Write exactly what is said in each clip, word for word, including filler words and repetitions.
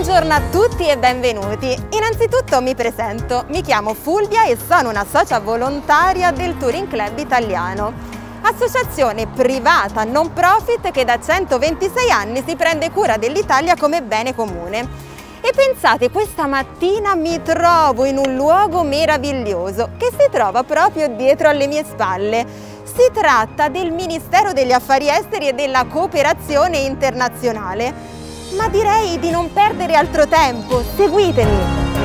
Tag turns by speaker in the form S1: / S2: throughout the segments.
S1: Buongiorno a tutti e benvenuti. Innanzitutto mi presento, mi chiamo Fulvia e sono una socia volontaria del Touring Club Italiano, associazione privata non profit che da centoventisei anni si prende cura dell'Italia come bene comune. E pensate, questa mattina mi trovo in un luogo meraviglioso che si trova proprio dietro alle mie spalle. Si tratta del Ministero degli Affari Esteri e della Cooperazione Internazionale. Ma direi di non perdere altro tempo, seguitemi!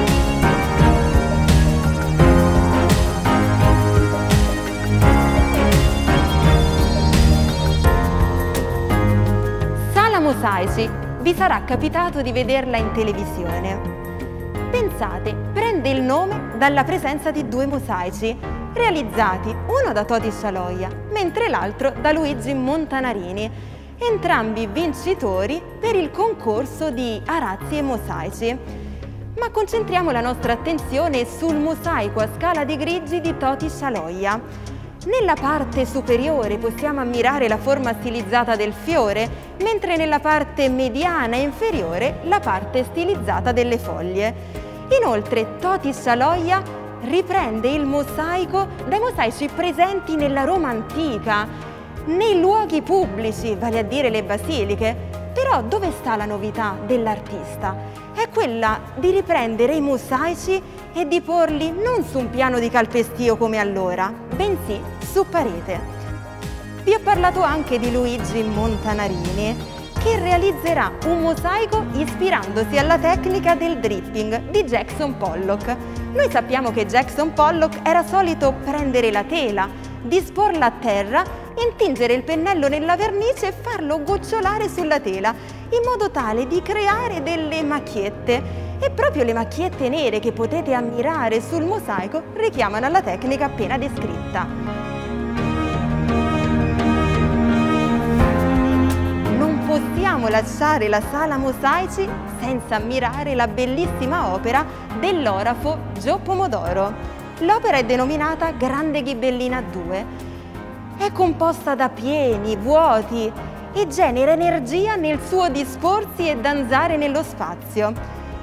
S1: Sala Mosaici, vi sarà capitato di vederla in televisione. Pensate, prende il nome dalla presenza di due mosaici, realizzati uno da Toti Scialoia, mentre l'altro da Luigi Montanarini, entrambi vincitori per il concorso di arazzi e mosaici. Ma concentriamo la nostra attenzione sul mosaico a scala di grigi di Toti Scialoia. Nella parte superiore possiamo ammirare la forma stilizzata del fiore, mentre nella parte mediana e inferiore la parte stilizzata delle foglie. Inoltre Toti Scialoia riprende il mosaico dai mosaici presenti nella Roma antica, nei luoghi pubblici, vale a dire le basiliche. Però dove sta la novità dell'artista? È quella di riprendere i mosaici e di porli non su un piano di calpestio come allora, bensì su parete. Vi ho parlato anche di Luigi Montanarini, che realizzerà un mosaico ispirandosi alla tecnica del dripping di Jackson Pollock. Noi sappiamo che Jackson Pollock era solito prendere la tela, disporla a terra, intingere il pennello nella vernice e farlo gocciolare sulla tela, in modo tale di creare delle macchiette. E proprio le macchiette nere che potete ammirare sul mosaico richiamano alla tecnica appena descritta. Non possiamo lasciare la Sala Mosaici senza ammirare la bellissima opera dell'orafo Gio Pomodoro. L'opera è denominata Grande Ghibellina due. È composta da pieni, vuoti e genera energia nel suo disporsi e danzare nello spazio.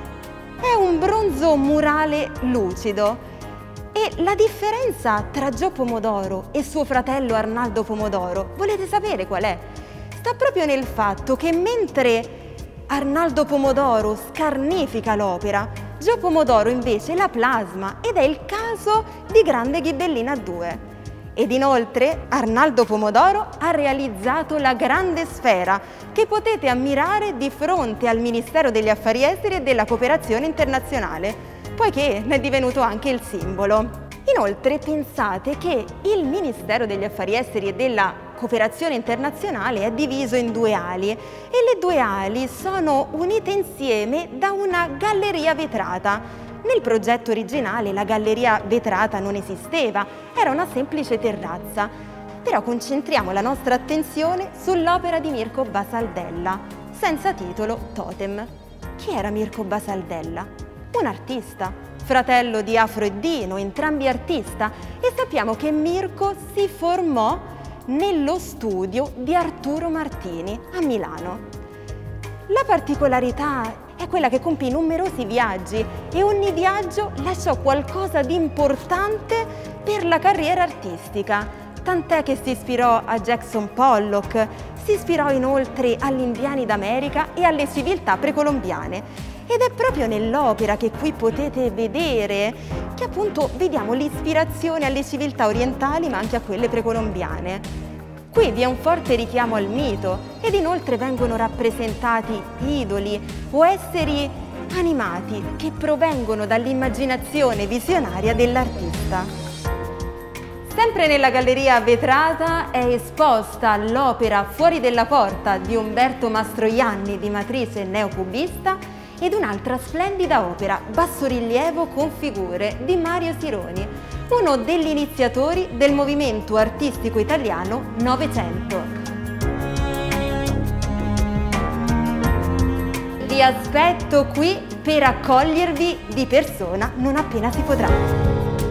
S1: È un bronzo murale lucido e la differenza tra Gio Pomodoro e suo fratello Arnaldo Pomodoro, volete sapere qual è? Sta proprio nel fatto che mentre Arnaldo Pomodoro scarnifica l'opera, Gio Pomodoro invece la plasma, ed è il caso di Grande Ghibellina due. Ed inoltre Arnaldo Pomodoro ha realizzato la grande sfera che potete ammirare di fronte al Ministero degli Affari Esteri e della Cooperazione Internazionale, poiché ne è divenuto anche il simbolo. Inoltre pensate che il Ministero degli Affari Esteri e della Cooperazione Internazionale è diviso in due ali e le due ali sono unite insieme da una galleria vetrata. Nel progetto originale la galleria vetrata non esisteva, era una semplice terrazza. Però concentriamo la nostra attenzione sull'opera di Mirko Basaldella, senza titolo Totem. Chi era Mirko Basaldella? Un artista, fratello di Afro e Dino, entrambi artista, e sappiamo che Mirko si formò nello studio di Arturo Martini a Milano. La particolarità è quella che compì numerosi viaggi e ogni viaggio lasciò qualcosa di importante per la carriera artistica, tant'è che si ispirò a Jackson Pollock, si ispirò inoltre agli indiani d'America e alle civiltà precolombiane. Ed è proprio nell'opera che qui potete vedere che appunto vediamo l'ispirazione alle civiltà orientali ma anche a quelle precolombiane. Qui vi è un forte richiamo al mito ed inoltre vengono rappresentati idoli o esseri animati che provengono dall'immaginazione visionaria dell'artista. Sempre nella galleria vetrata è esposta l'opera Fuori della porta di Umberto Mastroianni di matrice neocubista ed un'altra splendida opera Bassorilievo con figure di Mario Sironi, uno degli iniziatori del movimento artistico italiano Novecento. Vi aspetto qui per accogliervi di persona non appena si potrà.